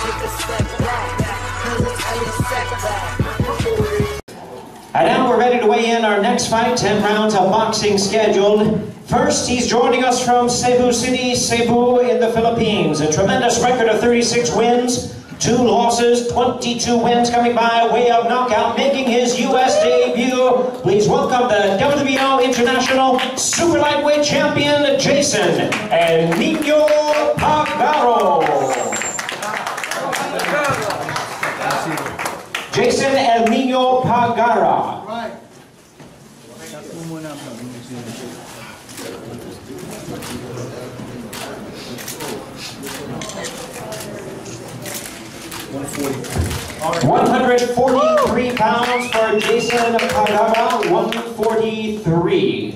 And now we're ready to weigh in our next fight. 10 rounds of boxing scheduled. First, he's joining us from Cebu City, Cebu in the Philippines. A tremendous record of 36 wins, 2 losses, 22 wins coming by way of knockout, making his U.S. debut. Please welcome the WBO International Super Lightweight Champion, Jason El Niño Pagara. Jason El Niño Pagara. Right. 143 pounds for Jason Pagara, 143.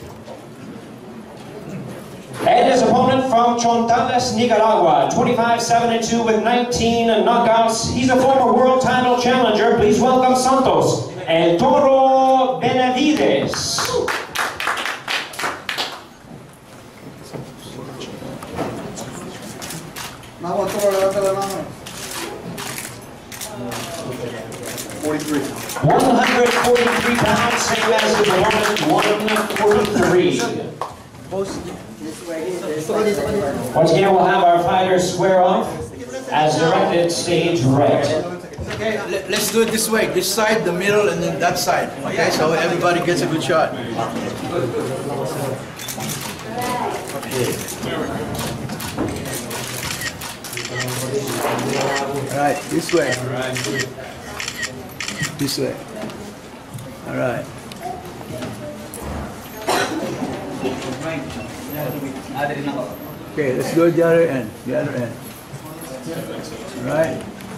And his opponent from Chontales, Nicaragua, 25-7-2 with 19 knockouts. He's a former world title challenger. Please welcome Santos El Toro Benavides. Vamos, Toro, levanta la mano. 43. 143 pounds, same as his opponent, 143. Once again, we'll have our fighters square off as directed, stage right. Okay, let's do it this way. This side, the middle, and then that side. Okay, so everybody gets a good shot. All right, this way. This way. All right. Okay, let's go to the other end. The other end. All right.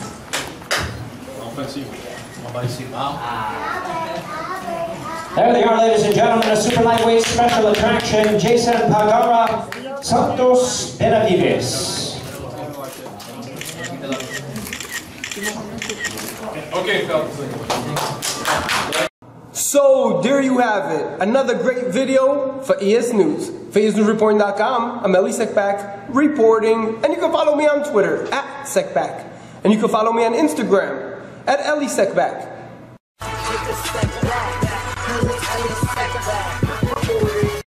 There they are, ladies and gentlemen, a super lightweight special attraction, Jason Pagara, Santos, Benavides. Okay, fellas. So there you have it, another great video for EsNews. For EsNewsReporting.com, I'm Eli Sekback reporting, and you can follow me on Twitter @Sekback, and you can follow me on Instagram @Eli Sekback.